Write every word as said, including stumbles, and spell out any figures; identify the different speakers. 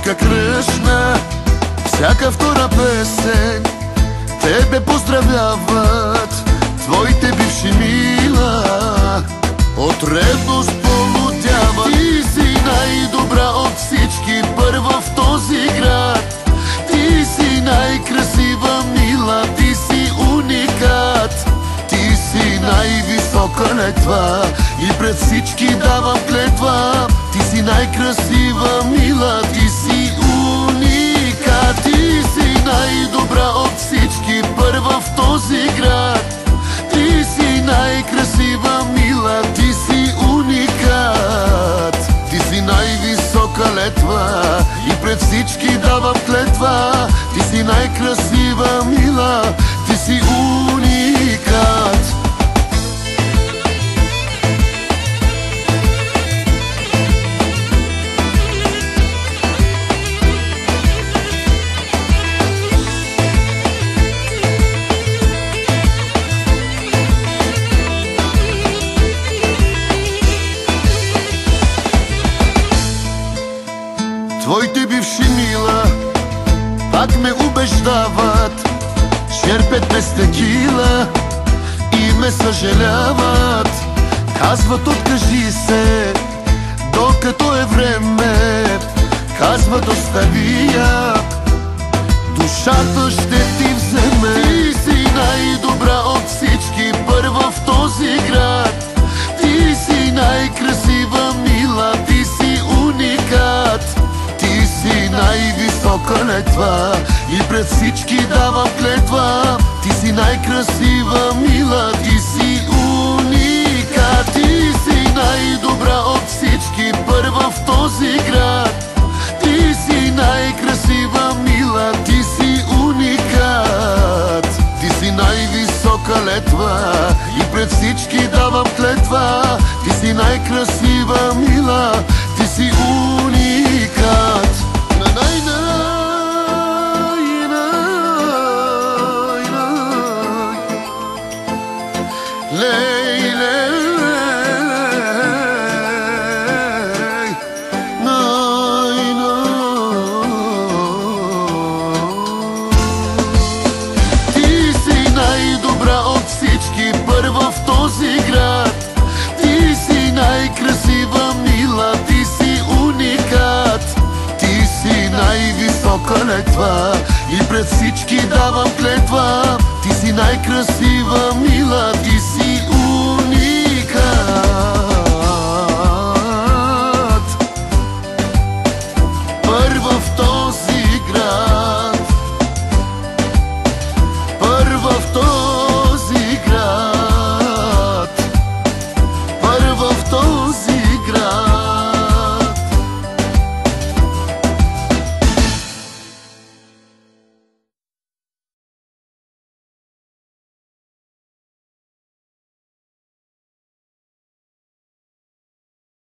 Speaker 1: Музика кръшна, всяка втора песен тебе поздравяват твоите бивши мила. От ревност полудява. Ти си най-добра от всички, първа в този град. Ти си най-красива, мила, ти си уникат. Ти си най-висока летва и пред всички давам клетва. Ти си най-красива, мила, ти си уникат. Ти си най-добра от всички, първа в този град. Ти си най-красива, мила, ти си уникат. Ти си най-висока летва и пред всички давам клетва. Ти си най-красива, мила, ти си уникат. Твоите бивши мила пак ме убеждават, черпят ме с текила и ме съжаляват. Казват, откажи се, докато е време. Казват, остави я, душата ще ти вземе. Ти си най-добра от всички, първа в този град. Ти си най-красива, мила, ти си уникат. Ти си най-висока летва и пред всички давам клетва. Ти си най-красива, мила, ти си уникат. Ти си най-добра от всички, първа в този град. Ти си най-красива, мила, ти си уникат. Ти си най-висока летва и пред всички давам клетва. Ти си най-красива, мила, ти си уникат. Ти си най-добра от всички, първа в този град. Ти си най-красива, мила, ти си уникат. Ти си най-висока летва и пред всички давам клетва. Ти си най-красива, мила, ти си уникат.